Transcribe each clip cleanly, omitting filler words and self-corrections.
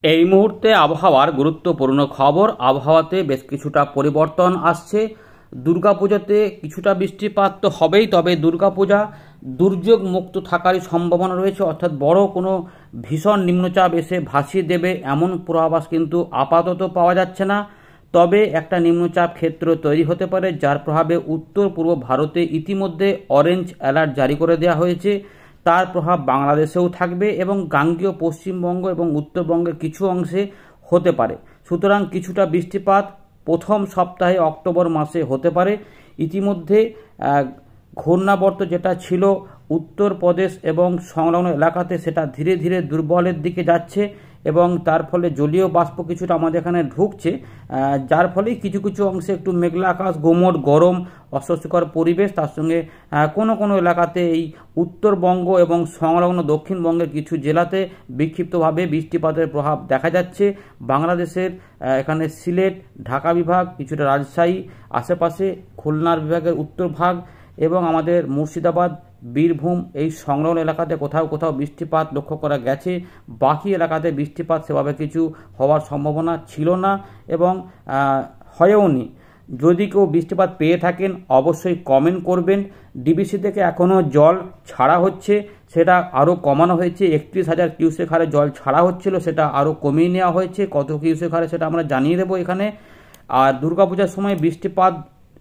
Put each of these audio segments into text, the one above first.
এই মুহূর্তে আবহাওয়ার গুরুত্বপূর্ণ খবর। আবহাওয়াতে বেশ কিছুটা পরিবর্তন আসছে। দুর্গাপূজাতে কিছুটা বৃষ্টিপাত তো হবেই, তবে দুর্গাপূজা দুর্যোগ মুক্ত থাকারই সম্ভাবনা রয়েছে, অর্থাৎ বড় কোনো ভীষণ নিম্নচাপ এসে ভাসিয়ে দেবে এমন পূর্বাভাস কিন্তু আপাতত পাওয়া যাচ্ছে না। তবে একটা নিম্নচাপ ক্ষেত্র তৈরি হতে পারে, যার প্রভাবে উত্তর পূর্ব ভারতে ইতিমধ্যে অরেঞ্জ অ্যালার্ট জারি করে দেওয়া হয়েছে। তার প্রভাব বাংলাদেশেও থাকবে এবং গাঙ্গেয় পশ্চিমবঙ্গ এবং উত্তরবঙ্গের কিছু অংশে হতে পারে। সুতরাং কিছুটা বৃষ্টিপাত প্রথম সপ্তাহে অক্টোবর মাসে হতে পারে। ইতিমধ্যে ঘূর্ণাবর্ত যেটা ছিল উত্তরপ্রদেশ এবং সংলগ্ন এলাকাতে, সেটা ধীরে ধীরে দুর্বলের দিকে যাচ্ছে এবং তার ফলে জলীয় বাষ্প কিছুটা আমাদের এখানে ঢুকছে, যার ফলে কিছু কিছু অংশে একটু মেঘলা আকাশ, গুমোট গরম, অস্বস্তিকর পরিবেশ। তার সঙ্গে কোনো কোনো এলাকাতে এই উত্তরবঙ্গ এবং সংলগ্ন দক্ষিণবঙ্গের কিছু জেলাতে বিক্ষিপ্তভাবে বৃষ্টিপাতের প্রভাব দেখা যাচ্ছে। বাংলাদেশের এখানে সিলেট, ঢাকা বিভাগ, কিছুটা রাজশাহী, আশেপাশে খুলনার বিভাগের উত্তর ভাগ এবং আমাদের মুর্শিদাবাদ, বীরভূম এই সংলগ্ন এলাকাতে কোথাও কোথাও বৃষ্টিপাত লক্ষ্য করা গেছে। বাকি এলাকাতে বৃষ্টিপাত সেভাবে কিছু হওয়ার সম্ভাবনা ছিল না এবং হয়ওনি। যদি কেউ বৃষ্টিপাত পেয়ে থাকেন অবশ্যই কমেন্ট করবেন। ডিবিসি থেকে এখনও জল ছাড়া হচ্ছে, সেটা আরও কমানো হয়েছে। 31,000 কিউসেক হারে জল ছাড়া হচ্ছিল, সেটা আরও কমিয়ে নেওয়া হয়েছে। কত কিউসেক হারে সেটা আমরা জানিয়ে দেবো এখানে। আর দুর্গাপূজার সময় বৃষ্টিপাত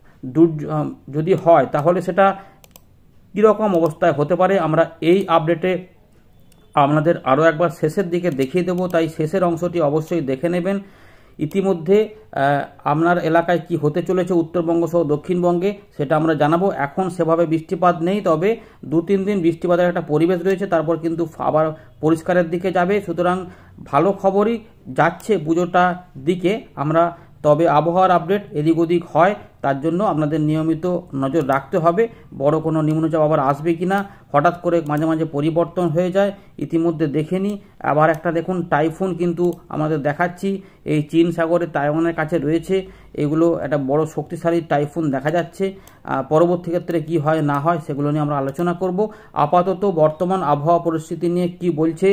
যদি হয় তাহলে সেটা কীরকম অবস্থায় হতে পারে আমরা এই আপডেটে আপনাদের আরও একবার শেষের দিকে দেখিয়ে দেবো, তাই শেষের অংশটি অবশ্যই দেখে নেবেন। ইতিমধ্যে আপনার এলাকায় কি হতে চলেছে উত্তরবঙ্গ সহ দক্ষিণবঙ্গে সেটা আমরা জানাবো। এখন সেভাবে বৃষ্টিপাত নেই, তবে 2-3 দিন বৃষ্টিপাতের একটা পরিবেশ রয়েছে, তারপর কিন্তু আবার পরিষ্কারের দিকে যাবে। সুতরাং ভালো খবরই যাচ্ছে পুজোটার দিকে আমরা। তবে আবহাওয়ার আপডেট এদিক ওদিক হয়, তার জন্য আপনাদের নিয়মিত নজর রাখতে হবে বড় কোনো নিম্নচাপ আবার আসবে কিনা। হঠাৎ করে মাঝে মাঝে পরিবর্তন হয়ে যায়, ইতিমধ্যে দেখে নিই। আবার একটা দেখুন টাইফুন কিন্তু আমাদের দেখাচ্ছি, এই চীন সাগরে তাইওয়ানের কাছে রয়েছে। এগুলো একটা বড় শক্তিশালী টাইফুন দেখা যাচ্ছে। পরবর্তী ক্ষেত্রে কি হয় না হয় সেগুলো নিয়ে আমরা আলোচনা করব। আপাতত বর্তমান আবহাওয়া পরিস্থিতি নিয়ে কি বলছে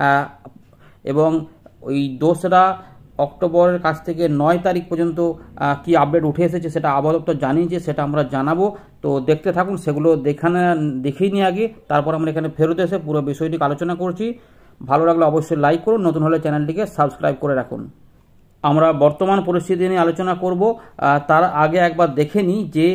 এবং ওই 2রা অক্টোবরের কাছ থেকে 9 তারিখ পর্যন্ত কি আপডেট উঠে এসেছে সেটা আবহাওয়া দপ্তর জানিয়েছে, সেটা আমরা জানাবো। তো দেখতে থাকুন, সেগুলো দেখেই নিয়ে আগে, তারপর আমরা এখানে ফেরত এসে পুরো বিষয়টিকে আলোচনা করছি। ভালো লাগলে অবশ্যই লাইক করুন, নতুন হলে চ্যানেলটিকে সাবস্ক্রাইব করে রাখুন। আমরা বর্তমান পরিস্থিতি নিয়ে আলোচনা করব। তার আগে একবার দেখে নিই যে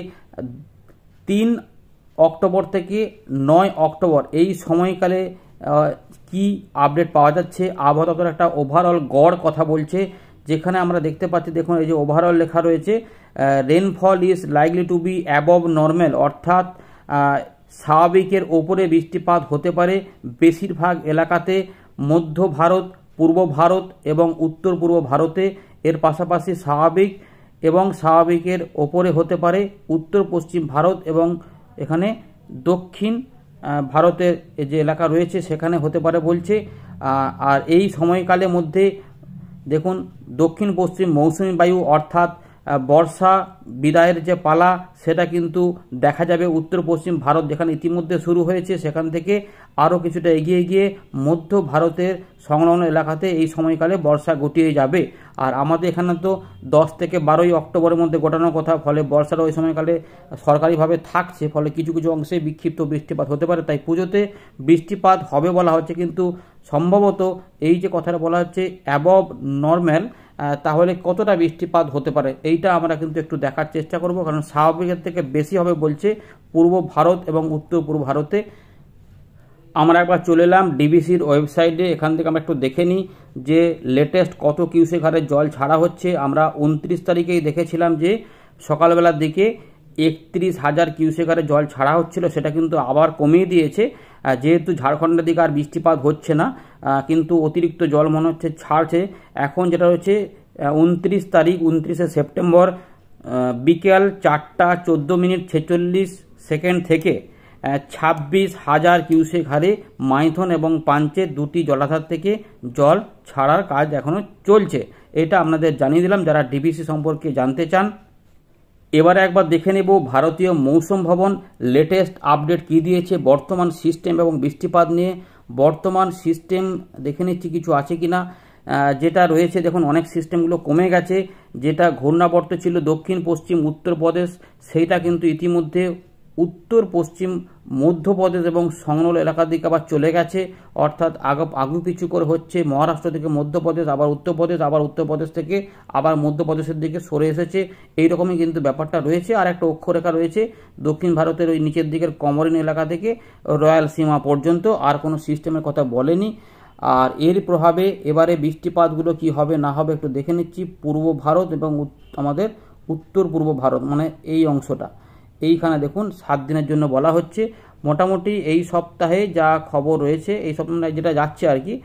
3 অক্টোবর থেকে 9 অক্টোবর এই সময়কালে কি আপডেট পাওয়া যাচ্ছে। আবহাওয়া দপ্তর একটা ওভারঅল গড় কথা বলছে, যেখানে আমরা দেখতে পাচ্ছি, দেখুন এই যে ওভারঅল লেখা রয়েছে, rainfall is likely to be above normal, অর্থাৎ স্বাভাবিকের ওপরে বৃষ্টিপাত হতে পারে বেশিরভাগ এলাকাতে, মধ্য ভারত, পূর্ব ভারত এবং উত্তর পূর্ব ভারতে। এর পাশাপাশি স্বাভাবিক এবং স্বাভাবিকের ওপরে হতে পারে উত্তর পশ্চিম ভারত এবং এখানে দক্ষিণ ভারতের যে এলাকা রয়েছে সেখানে হতে পারে বলছে। আর এই সময়কালের মধ্যে দেখুন দক্ষিণ পশ্চিম মৌসুমী বায়ু অর্থাৎ বর্ষা বিদায়ের যে পালা সেটা কিন্তু দেখা যাবে উত্তর পশ্চিম ভারত, যেখানে ইতিমধ্যে শুরু হয়েছে, সেখান থেকে আরও কিছুটা এগিয়ে গিয়ে মধ্য ভারতের সংলগ্ন এলাকাতে এই সময়কালে বর্ষা গটিয়ে যাবে। আর আমাদের এখানে তো 10 থেকে 12ই অক্টোবরের মধ্যে গোটানোর কথা, ফলে বর্ষার ওই সময়কালে সরকারিভাবে থাকছে, ফলে কিছু কিছু অংশে বিক্ষিপ্ত বৃষ্টিপাত হতে পারে। তাই পুজোতে বৃষ্টিপাত হবে বলা হচ্ছে, কিন্তু সম্ভবত এই যে কথাটা বলা হচ্ছে অ্যাবভ নর্মাল, তাহলে কতটা বৃষ্টিপাত হতে পারে এইটা আমরা কিন্তু একটু দেখার চেষ্টা করব, কারণ স্বাভাবিকের থেকে বেশি হবে বলছে পূর্ব ভারত এবং উত্তর পূর্ব ভারতে। আমরা একবার চলে এলাম ডিবিসির ওয়েবসাইটে, এখান থেকে আমরা একটু দেখে নিই যে লেটেস্ট কত কিউসেক হারে জল ছাড়া হচ্ছে। আমরা 29 তারিখেই দেখেছিলাম যে সকালবেলার দিকে 31,000 কিউসেক হারে জল ছাড়া হচ্ছিল, সেটা কিন্তু আবার কমিয়ে দিয়েছে, যেহেতু ঝাড়খণ্ডের দিকে আর বৃষ্টিপাত হচ্ছে না, কিন্তু অতিরিক্ত জল মনে হচ্ছে ছাড়ছে। এখন যেটা হচ্ছে 29 তারিখ, 29শে সেপ্টেম্বর বিকেল 4:14:46 থেকে 26,000 কিউসেক হারে মাইথন এবং পাঞ্চের 2টি জলাধার থেকে জল ছাড়ার কাজ এখনও চলছে। এটা আপনাদের জানিয়ে দিলাম যারা ডিবিসি সম্পর্কে জানতে চান। এবারে একবার দেখে নেব ভারতীয় মৌসুম ভবন লেটেস্ট আপডেট কি দিয়েছে বর্তমান সিস্টেম এবং বৃষ্টিপাত নিয়ে। বর্তমান সিস্টেম দেখে নিচ্ছি কিছু আছে কিনা। যেটা রয়েছে দেখুন অনেক সিস্টেমগুলো কমে গেছে। যেটা ঘূর্ণাবর্ত ছিল দক্ষিণ পশ্চিম উত্তরপ্রদেশ, সেইটা কিন্তু ইতিমধ্যে উত্তর পশ্চিম মধ্যপ্রদেশ এবং সংলগ্ন এলাকার দিকে আবার চলে গেছে। অর্থাৎ আগু পিছু করে হচ্ছে মহারাষ্ট্র থেকে মধ্যপ্রদেশ, আবার উত্তরপ্রদেশ, আবার উত্তরপ্রদেশ থেকে আবার মধ্যপ্রদেশের দিকে সরে এসেছে। এইরকমই কিন্তু ব্যাপারটা রয়েছে। আর একটা অক্ষরেখা রয়েছে দক্ষিণ ভারতের ওই নিচের দিকের কমরিন এলাকা থেকে রয়্যাল সীমা পর্যন্ত। আর কোনো সিস্টেমের কথা বলেনি। আর এর প্রভাবে এবারে বৃষ্টিপাতগুলো কি হবে না হবে একটু দেখে নিচ্ছি। পূর্ব ভারত এবং আমাদের উত্তর পূর্ব ভারত, মানে এই অংশটা, এইখানে দেখুন 7 দিনের জন্য বলা হচ্ছে। মোটামুটি এই সপ্তাহে যা খবর রয়েছে, এই সপ্তাহে যেটা যাচ্ছে আর কি,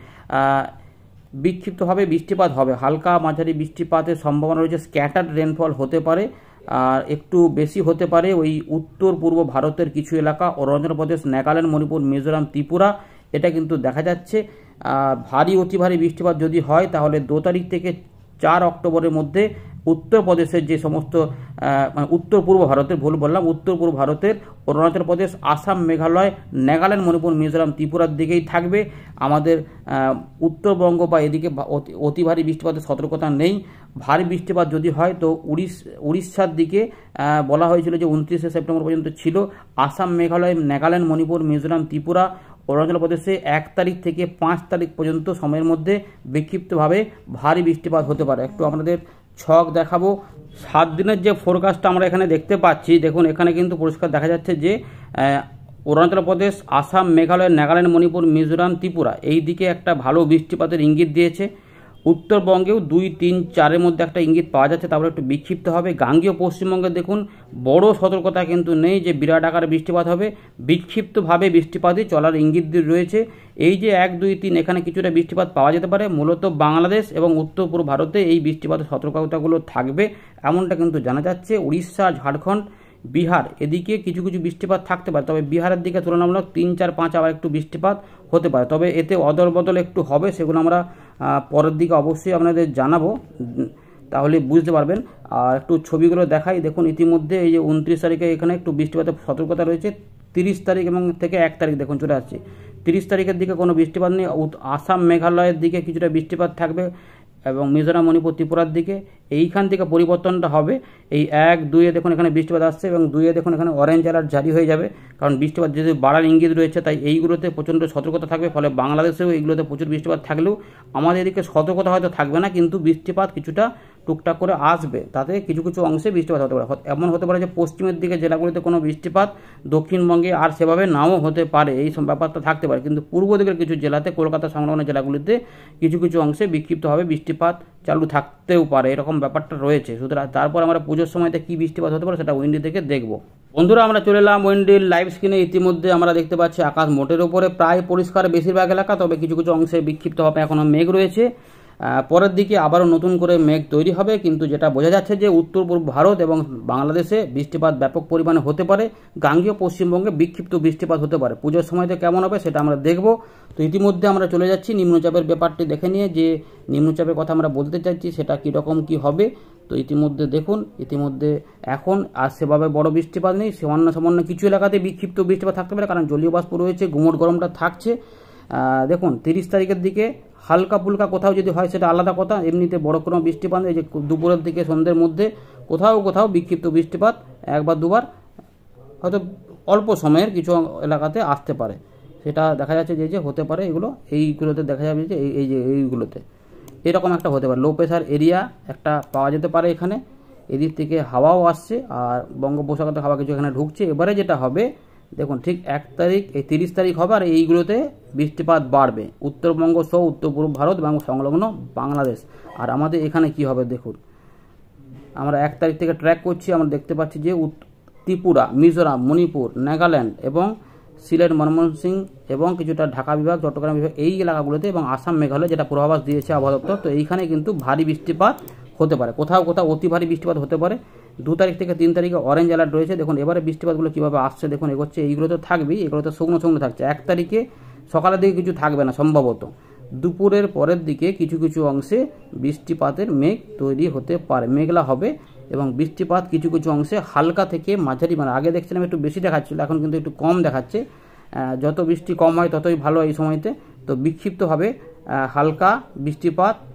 বিক্ষিপ্তভাবে বৃষ্টিপাত হবে। হালকা মাঝারি বৃষ্টিপাতের সম্ভাবনা রয়েছে। স্ক্যাটার্ড রেনফল হতে পারে, আর একটু বেশি হতে পারে ওই উত্তর পূর্ব ভারতের কিছু এলাকা, অরুণাচল প্রদেশ, নাগাল্যান্ড, মণিপুর, মিজোরাম, ত্রিপুরা, এটা কিন্তু দেখা যাচ্ছে। ভারী অতি ভারী বৃষ্টিপাত যদি হয় তাহলে 2 তারিখ থেকে 4 অক্টোবরের মধ্যে উত্তরপ্রদেশের যে সমস্ত মানে উত্তর পূর্ব ভারতের, ভুল বললাম, উত্তর পূর্ব ভারতের অরুণাচল প্রদেশ, আসাম, মেঘালয়, নাগাল্যান্ড, মণিপুর, মিজোরাম, ত্রিপুরার দিকেই থাকবে। আমাদের উত্তরবঙ্গ বা এদিকে অতি ভারী বৃষ্টিপাতের সতর্কতা নেই। ভারী বৃষ্টিপাত যদি হয় তো উড়িষ্যার দিকে বলা হয়েছিল যে 29শে সেপ্টেম্বর পর্যন্ত ছিল। আসাম, মেঘালয়, নাগাল্যান্ড, মণিপুর, মিজোরাম, ত্রিপুরা, অরুণাচল প্রদেশে 1 তারিখ থেকে 5 তারিখ পর্যন্ত সময়ের মধ্যে বিক্ষিপ্তভাবে ভারী বৃষ্টিপাত হতে পারে। একটু আপনাদের ছক দেখাবো। 7 দিনের যে ফোরকাস্টটা আমরা এখানে দেখতে পাচ্ছি, দেখুন এখানে কিন্তু পরিষ্কার দেখা যাচ্ছে যে অরুণাচল প্রদেশ, আসাম, মেঘালয়, নাগাল্যান্ড, মণিপুর, মিজোরাম, ত্রিপুরা এই দিকে একটা ভালো বৃষ্টিপাতের ইঙ্গিত দিয়েছে। উত্তরবঙ্গেও 2, 3, 4-এর মধ্যে একটা ইঙ্গিত পাওয়া যাচ্ছে, তারপরে একটু বিক্ষিপ্ত হবে। গাঙ্গেয় পশ্চিমবঙ্গে দেখুন বড় সতর্কতা কিন্তু নেই যে বিরাট আকারে বৃষ্টিপাত হবে, বিক্ষিপ্তভাবে বৃষ্টিপাতই চলার ইঙ্গিত রয়েছে। এই যে 1, 2, 3 এখানে কিছুটা বৃষ্টিপাত পাওয়া যেতে পারে। মূলত বাংলাদেশ এবং উত্তর পূর্ব ভারতে এই বৃষ্টিপাতের সতর্কতাগুলো থাকবে এমনটা কিন্তু জানা যাচ্ছে। উড়িষ্যা, ঝাড়খণ্ড, বিহার এদিকে কিছু কিছু বৃষ্টিপাত থাকতে পারে, তবে বিহারের দিকে তুলনামূলক 3, 4, 5 আবার একটু বৃষ্টিপাত হতে পারে। তবে এতে অদল বদল একটু হবে, সেগুলো আমরা পরের দিকে অবশ্যই আপনাদের জানাবো, তাহলে বুঝতে পারবেন। আর একটু ছবিগুলো দেখাই। দেখুন ইতিমধ্যে এই যে 29 তারিখে এখানে একটু বৃষ্টিপাতের সতর্কতা রয়েছে। 30 তারিখ এবং থেকে 1 তারিখ দেখুন চলে আসছে। 30 তারিখের দিকে কোনো বৃষ্টিপাত নেই। আসাম, মেঘালয়ের দিকে কিছুটা বৃষ্টিপাত থাকবে এবং মিজোরাম, মণিপুর, ত্রিপুরার দিকে এইখান থেকে পরিবর্তনটা হবে। এই 1, 2-এ দেখুন এখানে বৃষ্টিপাত আসছে এবং 2-এ দেখুন এখানে অরেঞ্জ অ্যালার্ট জারি হয়ে যাবে, কারণ বৃষ্টিপাত যেহেতু বাড়ার ইঙ্গিত রয়েছে, তাই এইগুলোতে প্রচণ্ড সতর্কতা থাকবে। ফলে বাংলাদেশেও এইগুলোতে প্রচুর বৃষ্টিপাত থাকলেও আমাদের এদিকে সতর্কতা হয়তো থাকবে না, কিন্তু বৃষ্টিপাত কিছুটা টুকটাক করে আসবে। তাতে কিছু কিছু অংশে বৃষ্টিপাত হতে পারে। এমন হতে পারে যে পশ্চিমের দিকে জেলাগুলিতে কোনো বৃষ্টিপাত, দক্ষিণবঙ্গে আর সেভাবে নাও হতে পারে, এই সব ব্যাপারটা থাকতে পারে। কিন্তু পূর্ব দিকের কিছু জেলাতে, কলকাতা সংলগ্ন জেলাগুলিতে কিছু কিছু অংশে বিক্ষিপ্তভাবে বৃষ্টিপাত চালু থাকতেও পারে, এরকম ব্যাপারটা রয়েছে। সুতরাং তারপর আমরা পুজোর সময়তে কী বৃষ্টিপাত হতে পারে সেটা উইন্ডি থেকে দেখব। বন্ধুরা আমরা চলে এলাম উইন্ডির লাইভ স্ক্রিনে। ইতিমধ্যে আমরা দেখতে পাচ্ছি আকাশ মোটের উপরে প্রায় পরিষ্কার বেশিরভাগ এলাকা, তবে কিছু কিছু অংশে বিক্ষিপ্তভাবে এখনও মেঘ রয়েছে। পরের দিকে আবারও নতুন করে মেঘ তৈরি হবে, কিন্তু যেটা বোঝা যাচ্ছে যে উত্তর পূর্ব ভারত এবং বাংলাদেশে বৃষ্টিপাত ব্যাপক পরিমাণে হতে পারে। গাঙ্গেয় পশ্চিমবঙ্গে বিক্ষিপ্ত বৃষ্টিপাত হতে পারে। পুজোর সময়তে কেমন হবে সেটা আমরা দেখব। তো ইতিমধ্যে আমরা চলে যাচ্ছি নিম্নচাপের ব্যাপারটি দেখে নিয়ে, যে নিম্নচাপের কথা আমরা বলতে চাইছি সেটা কীরকম কী হবে। তো ইতিমধ্যে দেখুন, ইতিমধ্যে এখন আর সেভাবে বড় বৃষ্টিপাত নেই। সামান্য কিছু এলাকাতে বিক্ষিপ্ত বৃষ্টিপাত থাকতে পারে, কারণ জলীয় বাষ্প রয়েছে, গুমোট গরমটা থাকছে। দেখুন 30 তারিখের দিকে হালকা ফুলকা কোথাও যদি হয় সেটা আলাদা কথা, এমনিতে বড় কোনো বৃষ্টিপাত নেই। যে দুপুরের দিকে সন্ধ্যের মধ্যে কোথাও কোথাও বিক্ষিপ্ত বৃষ্টিপাত 1 বা 2 বার হয়তো অল্প সময়ের কিছু এলাকাতে আসতে পারে, সেটা দেখা যাচ্ছে যে হতে পারে। এগুলো এইগুলোতে দেখা যাবে যে এইগুলোতে এরকম একটা হতে পারে। লো প্রেশার এরিয়া একটা পাওয়া যেতে পারে এখানে, এদিক থেকে হাওয়াও আসছে আর বঙ্গোপসাগরের হাওয়া কিছু এখানে ঢুকছে। এবারে যেটা হবে দেখুন, ঠিক 1 তারিখ, এই 30 তারিখ হবে, আর এইগুলোতে বৃষ্টিপাত বাড়বে উত্তরবঙ্গ সহ উত্তর পূর্ব ভারত এবং সংলগ্ন বাংলাদেশ। আর আমাদের এখানে কি হবে দেখুন, আমরা 1 তারিখ থেকে ট্র্যাক করছি, আমরা দেখতে পাচ্ছি যে ত্রিপুরা, মিজোরাম, মণিপুর, নাগাল্যান্ড এবং সিলেট, ময়মনসিংহ এবং কিছুটা ঢাকা বিভাগ, চট্টগ্রাম বিভাগ, এই এলাকাগুলোতে এবং আসাম, মেঘালয় যেটা পূর্বাভাস দিয়েছে আবহাওয়া দপ্তর, তো এইখানে কিন্তু ভারী বৃষ্টিপাত হতে পারে, কোথাও কোথাও অতি ভারী বৃষ্টিপাত হতে পারে। 2 তারিখ থেকে 3 তারিখে অরেঞ্জ অ্যালার্ট রয়েছে। দেখুন এবারে বৃষ্টিপাতগুলো কীভাবে আসছে দেখুন, এগোচ্ছে। এইগুলো তো থাকবেই, এগুলো তো শুকনো শুকনো থাকছে। 1 তারিখে সকালের দিকে কিছু থাকবে না সম্ভবত, দুপুরের পরের দিকে কিছু কিছু অংশে বৃষ্টিপাতের মেঘ তৈরি হতে পারে, মেঘলা হবে এবং বৃষ্টিপাত কিছু কিছু অংশে হালকা থেকে মাঝারি, মানে আগে দেখছিলাম একটু বেশি দেখাচ্ছিল, এখন কিন্তু একটু কম দেখাচ্ছে। যত বৃষ্টি কম হয় ততই ভালো এই সময়তে। তো বিক্ষিপ্তভাবে হালকা বৃষ্টিপাত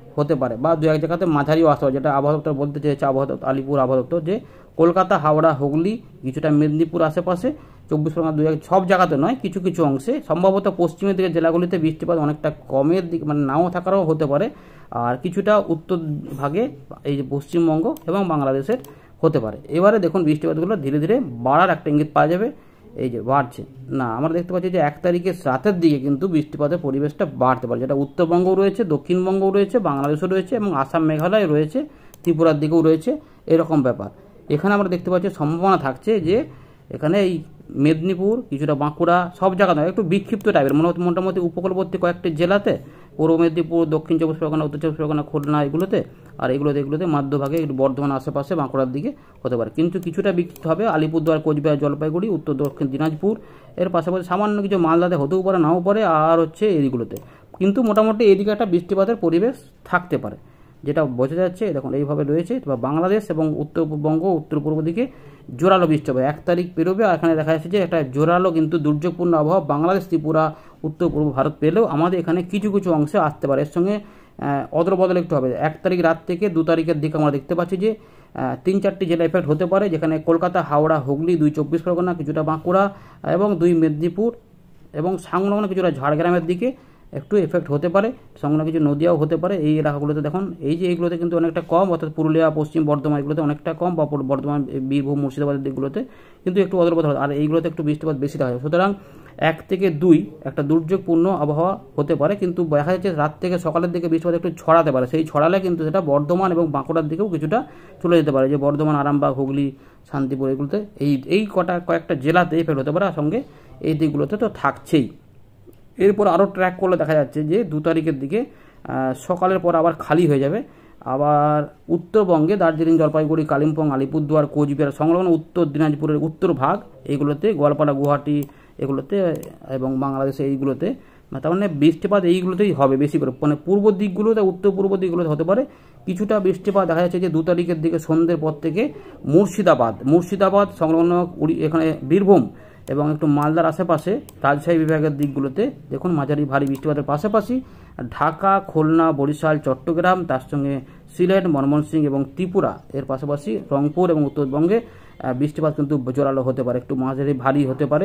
হতে পারে, বা দু এক জায়গাতে মাঝারিও আসতে পারে, যেটা আবহাওয়া দপ্তর বলতে চেয়েছে, আবহাওয়া দপ্তর, আলিপুর আবহাওয়া দপ্তর, যে কলকাতা, হাওড়া, হুগলি, কিছুটা মেদিনীপুর আশেপাশে, 24 পরগনা, সব জায়গাতে নয়, কিছু কিছু অংশে, সম্ভবত পশ্চিমের দিকের জেলাগুলিতে বৃষ্টিপাত অনেকটা কমের দিকে, মানে নাও থাকারও হতে পারে, আর কিছুটা উত্তর ভাগে এই যে পশ্চিমবঙ্গ এবং বাংলাদেশের হতে পারে। এবারে দেখুন বৃষ্টিপাতগুলো ধীরে ধীরে বাড়ার একটা ইঙ্গিত পাওয়া যাবে, এই যে বাড়ছে না, আমরা দেখতে পাচ্ছি যে 1 তারিখের রাতের দিকে কিন্তু বৃষ্টিপাতের পরিবেশটা বাড়তে পারে, যেটা উত্তরবঙ্গও রয়েছে, দক্ষিণবঙ্গও রয়েছে, বাংলাদেশও রয়েছে, এবং আসাম, মেঘালয় রয়েছে, ত্রিপুরার দিকেও রয়েছে, এরকম ব্যাপার। এখানে আমরা দেখতে পাচ্ছি সম্ভাবনা থাকছে যে এখানে এই মেদিনীপুর, কিছুটা বাঁকুড়া, সব জায়গা নয়, একটু বিক্ষিপ্ত টাইপের, মোটামুটি উপকূলবর্তী কয়েকটি জেলাতে, পূর্ব মেদিনীপুর, দক্ষিণ 24 পরগনা, উত্তর 24 পরগনা, খুলনা, এগুলোতে, আর এগুলোতে মধ্যভাগে একটু বর্ধমান আশেপাশে, বাঁকুড়ার দিকে হতে পারে, কিন্তু কিছুটা বিক্ষিপ্ত হবে আলিপুরদুয়ার, কোচবিহার, জলপাইগুড়ি, উত্তর দক্ষিণ দিনাজপুর, এর পাশাপাশি সামান্য কিছু মালদাতে হতেও পারে, নাও পারে, আর হচ্ছে এইগুলোতে, কিন্তু মোটামুটি এইদিকে একটা বৃষ্টিপাতের পরিবেশ থাকতে পারে, যেটা বোঝা যাচ্ছে। দেখুন এইভাবে রয়েছে, বা বাংলাদেশ এবং উত্তরবঙ্গ, উত্তর পূর্ব দিকে জোরালো বৃষ্টি হবে, 1 তারিখ পেরোবে, আর এখানে দেখা যাচ্ছে যে একটা জোরালো কিন্তু দুর্যোগপূর্ণ আবহাওয়া বাংলাদেশ, ত্রিপুরা, উত্তর পূর্ব ভারত পেলেও আমাদের এখানে কিছু কিছু অংশে আসতে পারে, এর সঙ্গে অদল বদল একটু হবে। 1 তারিখ রাত থেকে 2 তারিখের দিকে আমরা দেখতে পাচ্ছি যে 3-4টি জেলা এফেক্ট হতে পারে, যেখানে কলকাতা, হাওড়া, হুগলি, 2 24 পরগনা, কিছুটা বাঁকুড়া এবং 2 মেদিনীপুর, এবং সংলগ্ন কিছুটা ঝাড়গ্রামের দিকে একটু এফেক্ট হতে পারে, সংলগ্ন কিছু নদিয়াও হতে পারে। এই এলাকাগুলোতে দেখুন, এই যে এইগুলোতে কিন্তু অনেকটা কম, অর্থাৎ পুরুলিয়া, পশ্চিম বর্ধমান, এগুলোতে অনেকটা কম, বা বর্ধমান, বীরভূম, মুর্শিদাবাদের দিকগুলোতে কিন্তু একটু অদল বদল, আর এইগুলোতে একটু বৃষ্টিপাত বেশি দেখা যায়। সুতরাং 1 থেকে 2 একটা দুর্যোগপূর্ণ আবহাওয়া হতে পারে, কিন্তু দেখা যাচ্ছে রাত থেকে সকালের দিকে বৃষ্টিপাত একটু ছড়াতে পারে, সেই ছড়ালে কিন্তু সেটা বর্ধমান এবং বাঁকুড়ার দিকেও কিছুটা চলে যেতে পারে, যে বর্ধমান, আরামবাগ, হুগলি, শান্তিপুর, এগুলোতে এই কয়েকটা জেলাতে এফেক্ট হতে পারে, আর সঙ্গে এই দিকগুলোতে তো থাকছেই। এরপর আরও ট্র্যাক করলে দেখা যাচ্ছে যে 2 তারিখের দিকে সকালের পর আবার খালি হয়ে যাবে, আবার উত্তরবঙ্গে দার্জিলিং, জলপাইগুড়ি, কালিম্পং, আলিপুরদুয়ার, কোচবিহার, সংলগ্ন উত্তর দিনাজপুরের উত্তর ভাগ, এইগুলোতে গোয়ালপাড়া, গুয়াহাটি, এগুলোতে, এবং বাংলাদেশে এইগুলোতে, তার মানে বৃষ্টিপাত এইগুলোতেই হবে বেশি করে, মানে পূর্ব দিকগুলোতে, উত্তর পূর্ব দিকগুলোতে হতে পারে কিছুটা বৃষ্টিপাত। দেখা যাচ্ছে যে 2 তারিখের দিকে সন্ধ্যের পর থেকে মুর্শিদাবাদ সংলগ্ন, এখানে বীরভূম এবং একটু মালদার আশেপাশে, রাজশাহী বিভাগের দিকগুলোতে দেখুন মাঝারি ভারী বৃষ্টিপাতের পাশাপাশি ঢাকা, খুলনা, বরিশাল, চট্টগ্রাম, তার সঙ্গে সিলেট, ময়মনসিংহ এবং ত্রিপুরা, এর পাশাপাশি রংপুর এবং উত্তরবঙ্গে বৃষ্টিপাত কিন্তু জোরালো হতে পারে, একটু মাঝারি ভারী হতে পারে।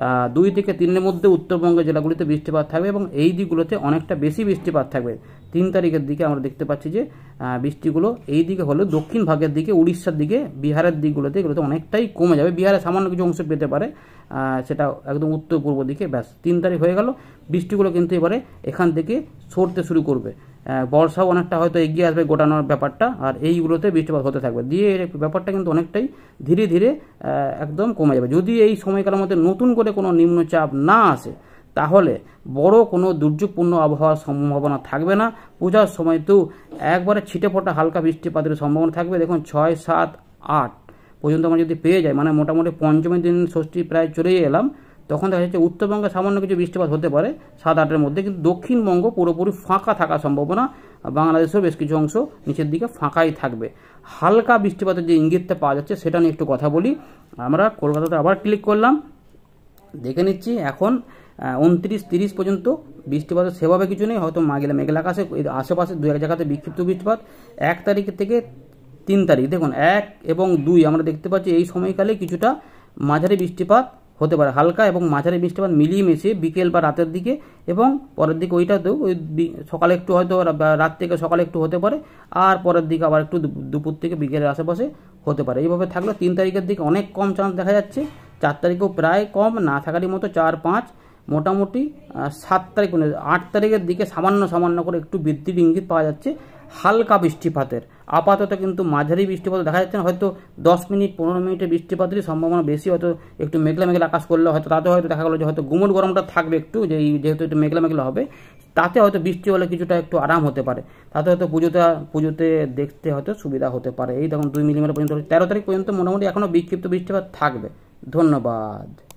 2 থেকে 3-এর মধ্যে উত্তরবঙ্গের জেলাগুলিতে বৃষ্টিপাত থাকবে, এবং এই দিকগুলোতে অনেকটা বেশি বৃষ্টিপাত থাকবে। 3 তারিখের দিকে আমরা দেখতে পাচ্ছি যে বৃষ্টিগুলো এই দিকে হলেও দক্ষিণ ভাগের দিকে, উড়িষ্যার দিকে, বিহারের দিকগুলোতে, এগুলোতে অনেকটাই কমে যাবে, বিহারে সামান্য কিছু অংশ পেতে পারে, সেটা একদম উত্তর পূর্ব দিকে। ব্যাস 3 তারিখ হয়ে গেল, বৃষ্টিগুলো কিন্তু এবারে এখান থেকে সরতে শুরু করবে, বর্ষাও অনেকটা হয়তো এগিয়ে আসবে গোটানোর ব্যাপারটা, আর এইগুলোতে বৃষ্টিপাত হতে থাকবে, দিয়ে ব্যাপারটা কিন্তু অনেকটাই ধীরে ধীরে একদম কমে যাবে। যদি এই সময়কালের মধ্যে নতুন করে কোনো নিম্নচাপ না আসে, তাহলে বড় কোনো দুর্যোগপূর্ণ আবহাওয়ার সম্ভাবনা থাকবে না। পূজার সময় তো একবারে ছিটে ফোটা হালকা বৃষ্টিপাতের সম্ভাবনা থাকবে। দেখুন 6, 7, 8 পর্যন্ত আমরা যদি পেয়ে যাই, মানে মোটামুটি পঞ্চমীর দিন ষষ্ঠী প্রায় চলেই এলাম, তখন দেখা যাচ্ছে উত্তরবঙ্গে সামান্য কিছু বৃষ্টিপাত হতে পারে 7-8-এর মধ্যে, কিন্তু দক্ষিণবঙ্গ পুরোপুরি ফাঁকা থাকার সম্ভাবনা, বাংলাদেশেও বেশ কিছু অংশ নিচের দিকে ফাঁকাই থাকবে। হালকা বৃষ্টিপাতের যে ইঙ্গিতটা পাওয়া যাচ্ছে সেটা নিয়ে একটু কথা বলি। আমরা কলকাতাতে আবার ক্লিক করলাম, দেখে নিচ্ছি এখন 29-30 পর্যন্ত বৃষ্টিপাতের সেভাবে কিছু নেই, হয়তো মেঘলা আকাশে আশেপাশে 2-1 জায়গাতে বিক্ষিপ্ত বৃষ্টিপাত। 1 তারিখ থেকে 3 তারিখ দেখুন 1 এবং 2 আমরা দেখতে পাচ্ছি এই সময়কালে কিছুটা মাঝারি বৃষ্টিপাত হতে পারে, হালকা এবং মাঝারি বৃষ্টিপাত মিলিয়ে মিশিয়ে বিকেল বা রাতের দিকে, এবং পরের দিকে ওইটাতেও ওই সকালে একটু, হয়তো রাত থেকে সকালে একটু হতে পারে, আর পরের দিকে আবার একটু দুপুর থেকে বিকেলের আশেপাশে হতে পারে। এইভাবে থাকলে 3 তারিখের দিকে অনেক কম চান্স দেখা যাচ্ছে, 4 তারিখেও প্রায় কম, না থাকারই মতো 4, 5, মোটামুটি 7 তারিখ, 8 তারিখের দিকে সামান্য করে একটু বৃদ্ধির ইঙ্গিত পাওয়া যাচ্ছে হালকা বৃষ্টিপাতের। আপাতত কিন্তু মাঝারি বৃষ্টিপাত দেখা যাচ্ছে না, হয়তো 10 মিনিট 15 মিনিটের বৃষ্টিপাতেরই সম্ভাবনা বেশি, হয়তো একটু মেঘলা আকাশ করলে হয়তো তাতে হয়তো দেখা গেলো যে হয়তো গুমট গরমটা থাকবে একটু, যেহেতু একটু মেঘলা হবে, তাতে হয়তো বৃষ্টি হলে কিছুটা একটু আরাম হতে পারে, তাতে হয়তো পুজোতে দেখতে হয়তো সুবিধা হতে পারে। এই দেখুন 2 মিলিমিটার পর্যন্ত 13 তারিখ পর্যন্ত মোটামুটি এখনও বিক্ষিপ্ত বৃষ্টিপাত থাকবে। ধন্যবাদ।